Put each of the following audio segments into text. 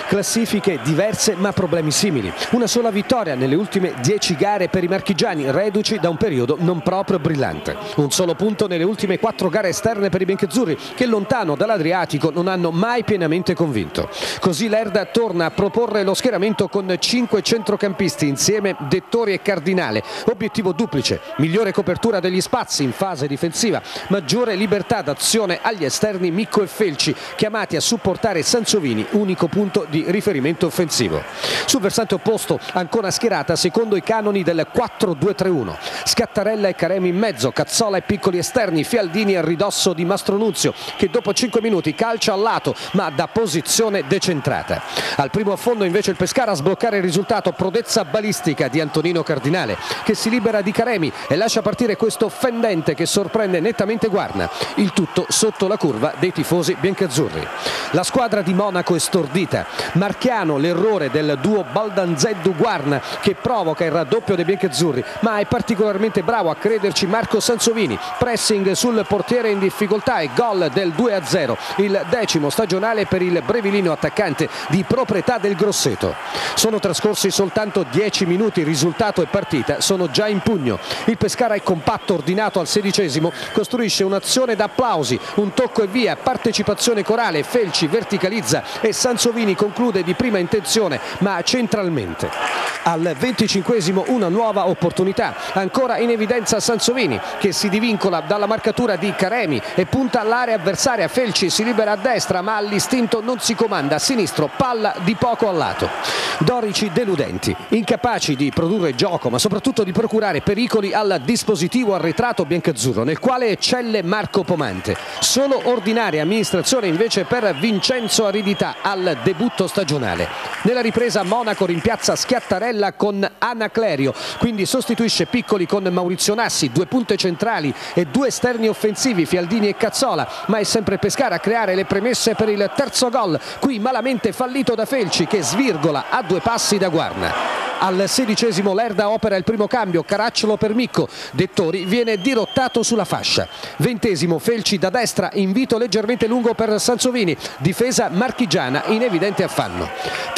Classifiche diverse ma problemi simili. Una sola vittoria nelle ultime 10 gare per i marchigiani, reduci da un periodo non proprio brillante. Un solo punto nelle ultime 4 gare esterne per i biancazzurri, che lontano dall'Adriatico non hanno mai pienamente convinto. Così l'Erda torna a proporre lo schieramento con 5 centrocampisti insieme Dettori e Cardinale. Obiettivo duplice: migliore copertura degli spazi in fase difensiva, maggiore libertà d'azione agli esterni Micco e Felci, chiamati a supportare Sansovini, unico punto di riferimento offensivo. Sul versante opposto, Ancona schierata secondo i canoni del 4-2-3-1. Scattarella e Caremi in mezzo, Cazzola e piccoli esterni, Fialdini a ridosso di Mastronunzio, che dopo 5 minuti calcia al lato ma da posizione decentrata. Al primo affondo invece il Pescara a sbloccare il risultato, prodezza balistica di Antonino Cardinale, che si libera di Caremi e lascia partire questo fendente che sorprende nettamente Guarna. Il tutto sotto la curva dei tifosi biancazzurri. La squadra di Monaco è stordita. Marchiano l'errore del duo Baldanzeddu-Guarna che provoca il raddoppio dei biancazzurri, ma è particolarmente bravo a crederci Marco Sansovini. Pressing sul portiere in difficoltà e gol del 2-0, il 10° stagionale per il brevilino attaccante di proprietà del Grosseto. Sono trascorsi soltanto 10 minuti, risultato e partita sono già in pugno. Il Pescara è compatto, ordinato al 16°, costruisce un'azione da applausi, un tocco e via, partecipazione corale, Felci verticalizza e Sansovini conclude di prima intenzione ma centralmente. Al 25° una nuova opportunità, ancora in evidenza Sansovini che si divincola dalla marcatura di Caremi e punta all'area avversaria. Felci si libera a destra ma all'istinto non si comanda, a sinistro palla di poco al lato. Dorici deludenti, incapaci di produrre gioco ma soprattutto di procurare pericoli al dispositivo arretrato biancazzurro, nel quale eccelle Marco Pomante. Solo ordinaria amministrazione invece per Vincenzo Aridità al debutto stagionale. Nella ripresa Monaco rimpiazza Schiattarella con Anaclerio, quindi sostituisce Piccoli con Maurizio Nassi, 2 punte centrali e 2 esterni offensivi, Fialdini e Cazzola, ma è sempre Pescara a creare le premesse per il terzo gol, qui malamente fallito da Felci che svirgola a 2 passi da Guarna. Al 16° l'Erda opera il primo cambio, Caracciolo per Micco, Dettori viene dirottato sulla fascia. 20° Felci da destra, invito leggermente lungo per Sansovini, difesa marchigiana in evidente affanno.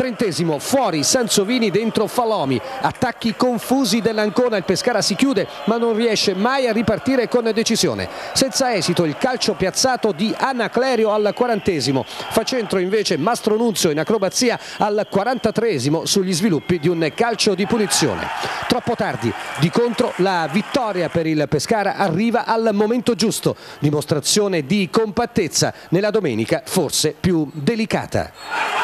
30° fuori Sansovini, dentro Falomi, attacchi confusi dell'Ancona, il Pescara si chiude ma non riesce mai a ripartire con decisione. Senza esito il calcio piazzato di Anaclerio al 40°, fa centro invece Mastronunzio in acrobazia al 43° sugli sviluppi di un calcio di punizione. Troppo tardi, di contro la vittoria per il Pescara arriva al momento giusto, dimostrazione di compattezza nella domenica forse più delicata.